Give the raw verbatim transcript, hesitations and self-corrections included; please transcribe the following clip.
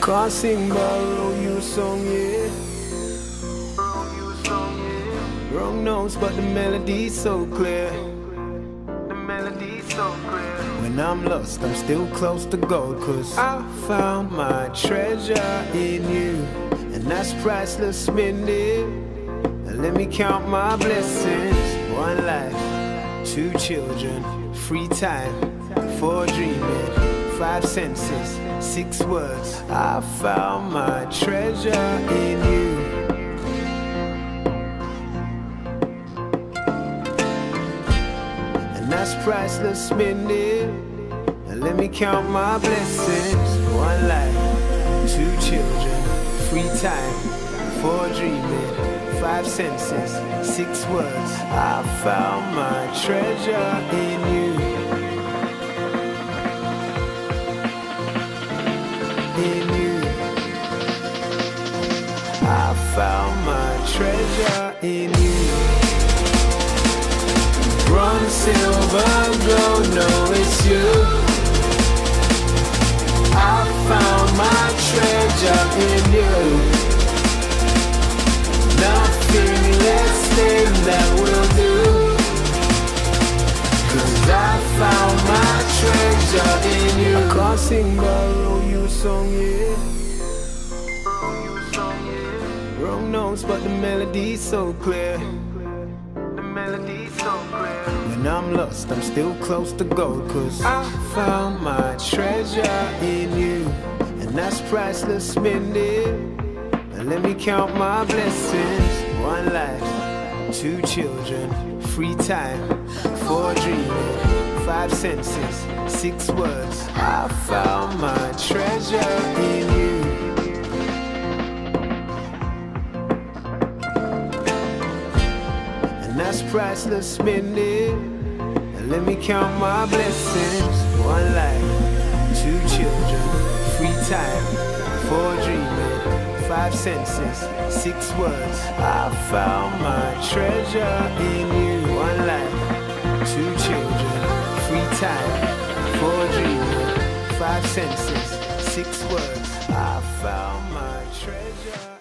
Can't sing but wrote you a song, yeah. Wrong notes but the melody's so clear. The melody's so clear. When I'm lost I'm still close to gold, cause I found my treasure in you, and that's priceless, Mindy. And let me count my blessings. One life, two children, free time for dreaming, five senses, six words. I found my treasure in you. And that's priceless, Mindy. And let me count my blessings. One life, two children, free time for dreaming, five senses, six words. I found my treasure in you. In you. I found my treasure in you. Bronze, silver, gold, no, it's you. I found my treasure in you. Nothing less than that will do, 'cause I found my treasure in you. I can't sing but wrote you a song, yeah. Wrong notes but the melody's so clear. The melody's so clear. When I'm lost I'm still close to gold, 'cause I found my treasure in you, and that's priceless, Mindy. And let me count my blessings. One life, two children, free time for dreaming, five senses, six words. I found my treasure in you. And that's priceless, Mindy. And let me count my blessings. One life, two children, free time for dreaming, five senses, six words. I found my treasure in you. One life, two children, free time for dreaming, five senses, six words. I found my treasure.